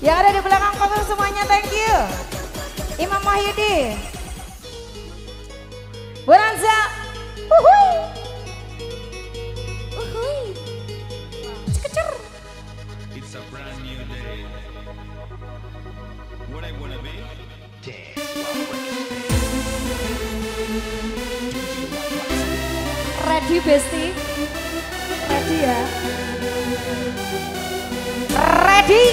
Yang ada di belakang panggung semuanya, thank you. Imam Wahyudi, Bonanza, uhuy, uhuy, cekecer. It's a brand new day. What I wanna be? Ready Besti? Ready ya? Ready?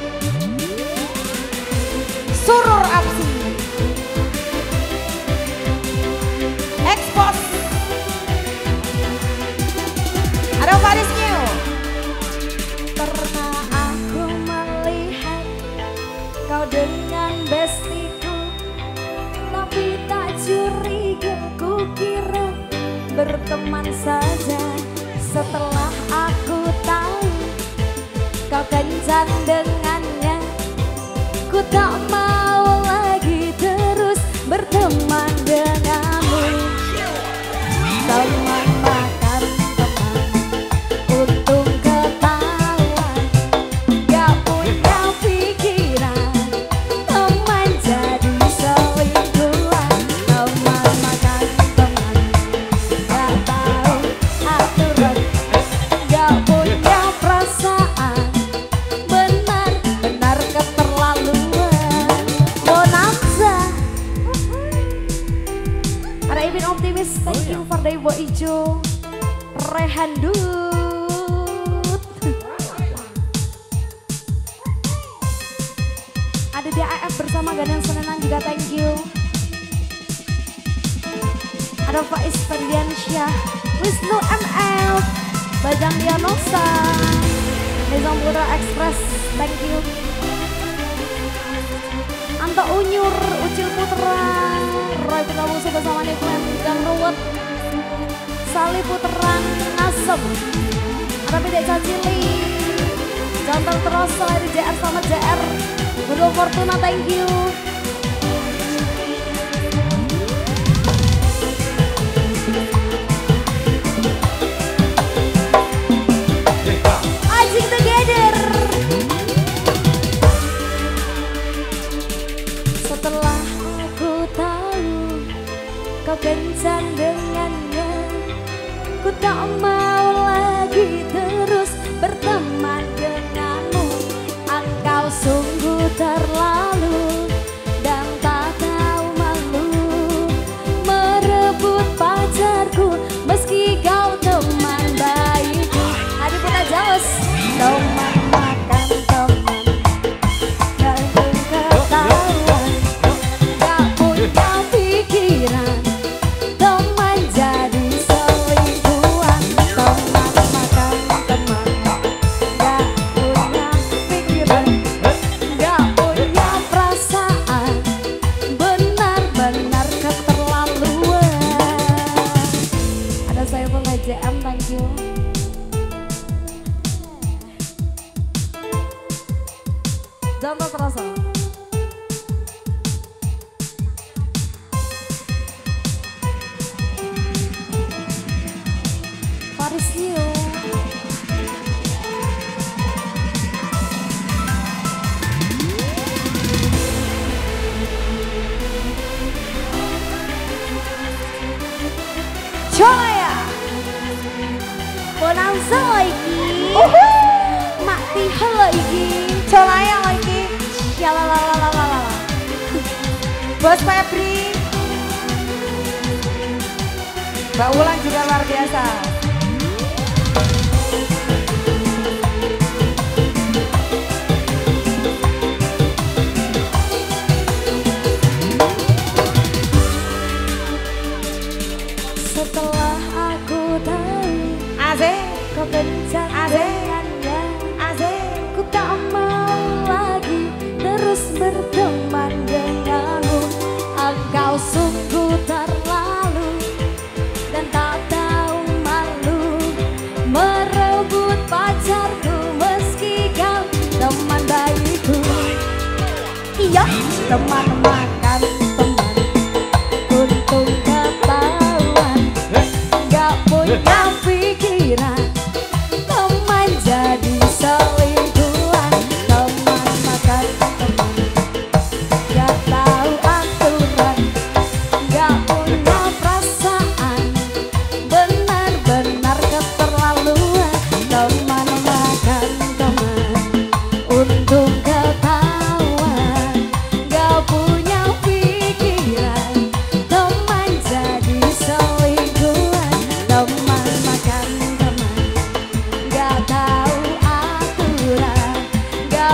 Surur Absi, Expose, ada Faris New. Pernah aku melihat kau dengan bestiku, tapi tak curiga, ku kira berteman saja. Setelah aku tahu kau kencan dengannya, ku tak mau lagi terus berteman denganmu. Teman makan teman, untung ketahuan, gak punya pikiran, teman jadi selingkuhan. Teman makan teman, gak tahu aturan, gak punya perasaan, benar-benar keterlaluan. Bonanza, ada Ibin Optimis, thank you for the Ibu Ijo, Rehandut, ada DAF bersama Gadang Senenang juga, thank you. Ada Faiz Ferdiansyah, Wisnu ML, Bajang Dianosa, Nizam Putra Express, thank you. Anto Unyur, Ucil Putra, Roy Pitamusi bersama Nikmen dan Ruwet, Sali Puteran, Nasem, ada Bidek Cacili, Jantan Teroso, ada JR sama JR, Bundul Fortuna, thank you. Ajing Together. Setelah aku tahu kau kencan dengannya, ku tak mau lagi terus berteman denganmu. Engkau sungguh terlalu dan tak tahu malu, merebut pacarku meski kau teman baikku. Adi Putra Jawas, teman makan teman, dan ketahuan, gak punya pikiran, teman jadi selingkuhan. Teman makan teman, gak punya pikiran, gak punya perasaan, benar-benar keterlaluan. Ada saya pun JM, thank you. Jangan terasa. Faris New, Colaya, Bonanza lagi, Mak Tiha lagi, Colaya lagi, yalalalala, Bos Febri, Mbak Wulan juga luar biasa. Setelah aku tahu kau kencan dengannya, ku tak mau lagi terus berteman denganmu. Engkau sungguh terlalu dan tak tahu malu, merebut pacarku meski kau teman baikku. Iya, teman makan teman, untung ketahuan, gak punya pikiran, teman jadi selingkuhan. Teman makan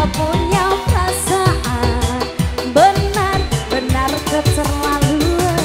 punya perasaan, benar-benar keterlaluan.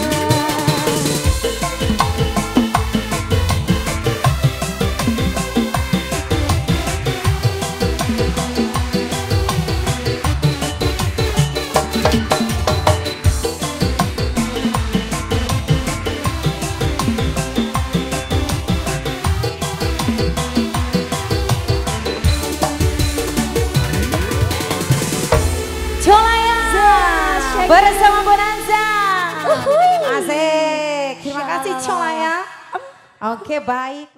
Bersama Bonanza. Asik. Terima kasih Colaya. Oke, baik.